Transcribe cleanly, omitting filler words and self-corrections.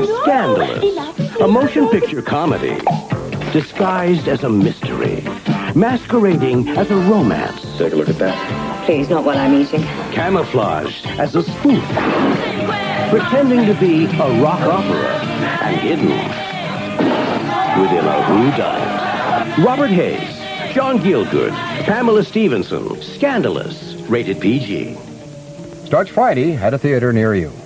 Scandalous, a motion picture comedy disguised as a mystery, masquerading as a romance. Take a look at that. Please, not while I'm eating. Camouflaged as a spoof, pretending to be a rock opera, and hidden within a whodunit. Robert Hayes, John Gielgud, Pamela Stevenson, Scandalous, rated PG. Starts Friday at a theater near you.